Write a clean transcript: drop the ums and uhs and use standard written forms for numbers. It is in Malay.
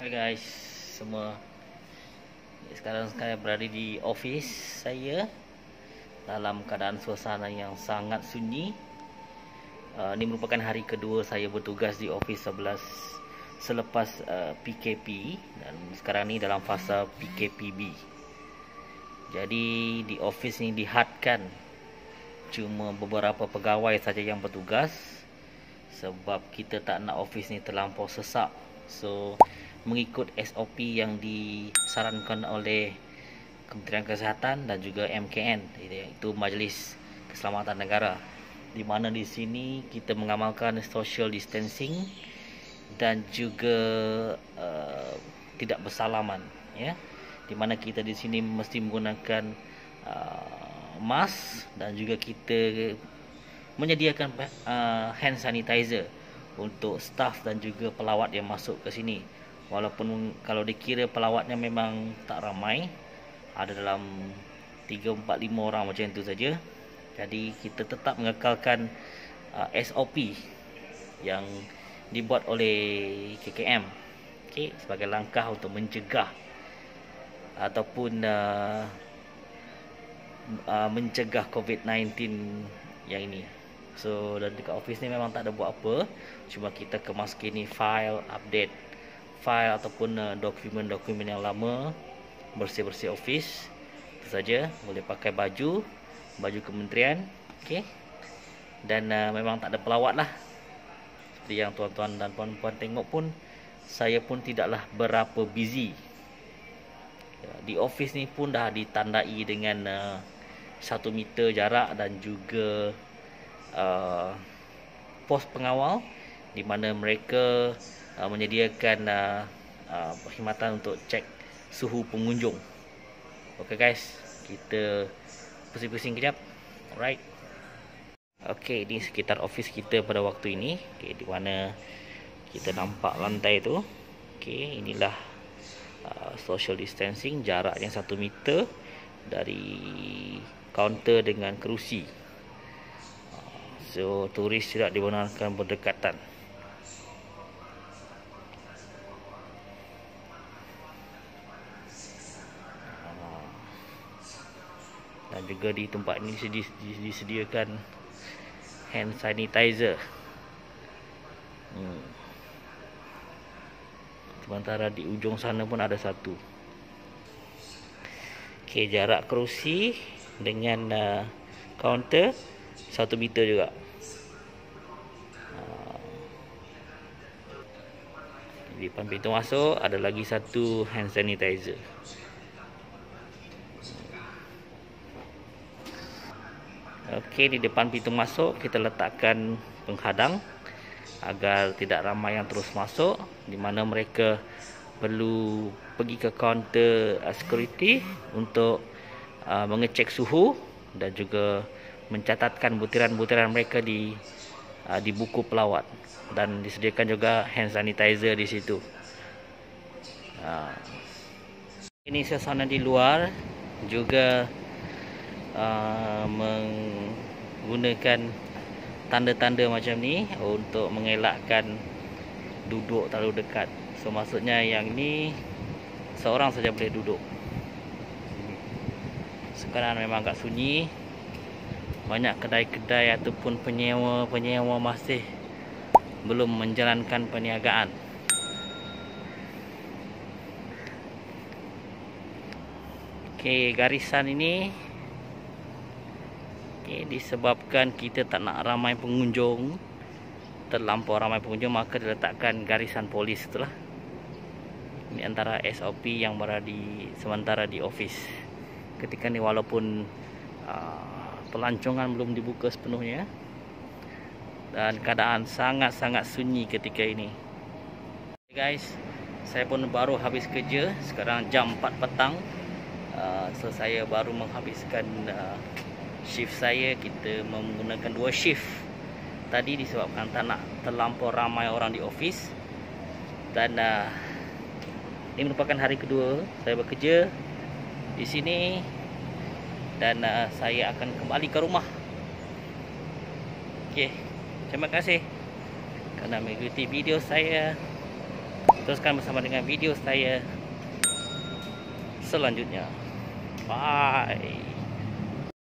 Hai guys semua. Sekarang saya berada di office saya dalam keadaan suasana yang sangat sunyi. Ini merupakan hari kedua saya bertugas di office 11 selepas PKP, dan sekarang ni dalam fasa PKPB. Jadi di office ni dihadkan cuma beberapa pegawai saja yang bertugas, sebab kita tak nak office ni terlampau sesak. So mengikut SOP yang disarankan oleh Kementerian Kesihatan dan juga MKN, iaitu Majlis Keselamatan Negara, di mana di sini kita mengamalkan social distancing dan juga tidak bersalaman, ya. Di mana kita di sini mesti menggunakan mask, dan juga kita menyediakan hand sanitizer untuk staf dan juga pelawat yang masuk ke sini. Walaupun kalau dikira pelawatnya memang tak ramai, ada dalam 3, 4, 5 orang macam itu saja. Jadi kita tetap mengekalkan SOP yang dibuat oleh KKM, sebagai langkah untuk mencegah ataupun mencegah COVID-19 yang ini. So dan dekat office ni memang tak ada buat apa, cuma kita kemas kini update file ataupun dokumen-dokumen yang lama, bersih-bersih office. Itu saja. Boleh pakai baju kementerian, dan memang tak ada pelawat lah. Seperti yang tuan-tuan dan puan-puan tengok pun, saya pun tidaklah berapa busy. Di office ni pun dah ditandai dengan 1 meter jarak dan juga pos pengawal, di mana mereka menyediakan perkhidmatan untuk cek suhu pengunjung. Okey guys, kita pusing-pusing kejap. Alright. Okey, ini sekitar office kita pada waktu ini. Di mana kita nampak lantai tu. Inilah social distancing, jaraknya 1 meter dari kaunter dengan kerusi. So turis tidak dibenarkan berdekatan. Dan juga di tempat ini disediakan hand sanitizer. Sementara di ujung sana pun ada satu. Jarak kerusi dengan kaunter 1 meter juga. Di depan pintu masuk ada lagi satu hand sanitizer. Di depan pintu masuk kita letakkan penghadang agar tidak ramai yang terus masuk, di mana mereka perlu pergi ke kaunter security untuk mengecek suhu dan juga mencatatkan butiran-butiran mereka di buku pelawat, dan disediakan juga hand sanitizer di situ. Ini suasana di luar juga menggunakan tanda-tanda macam ni untuk mengelakkan duduk terlalu dekat. So maksudnya yang ni seorang saja boleh duduk. Sekarang memang agak sunyi. Banyak kedai-kedai ataupun penyewa masih belum menjalankan perniagaan. Garisan ini disebabkan kita tak nak ramai pengunjung, terlampau ramai pengunjung, maka diletakkan garisan polis itulah. Ini antara SOP yang berada sementara di office ketika ni, walaupun pelancongan belum dibuka sepenuhnya dan keadaan sangat-sangat sunyi ketika ini. Guys, saya pun baru habis kerja. Sekarang jam 4 petang. So saya baru menghabiskan shift saya. Kita menggunakan 2 shift tadi disebabkan tak nak terlampau ramai orang di office. Dan ini merupakan hari kedua saya bekerja di sini, dan saya akan kembali ke rumah. Terima kasih kerana mengikuti video saya. Teruskan bersama dengan video saya selanjutnya. Bye.